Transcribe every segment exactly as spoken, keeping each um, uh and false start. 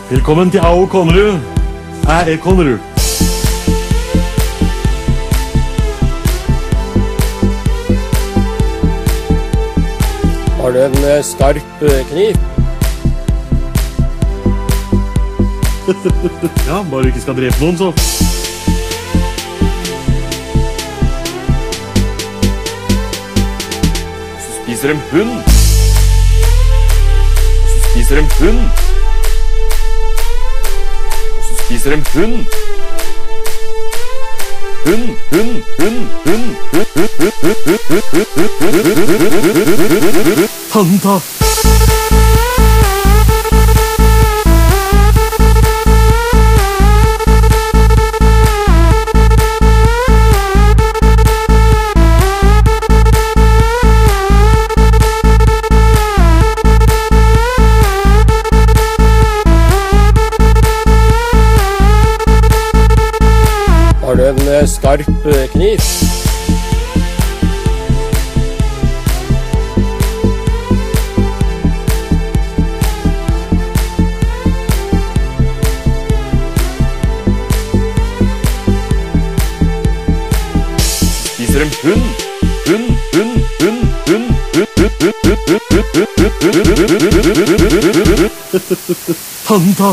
Velkommen til A O Konnerud. Jeg er Konnerud. Har du en eh, skarp eh, kniv? Ja, bare du ikke skal drepe noen, så. Så spiser de hund. Så spiser de hund. Så spiser de hund. Hund, hund, hund, hund, hund, hund, hund. Fanta. Har du en eh, skarp eh, kniv? Spiser de hund. Hund, hund, hund, hund, hund. Fanta.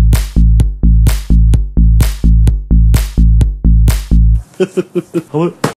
Ha det.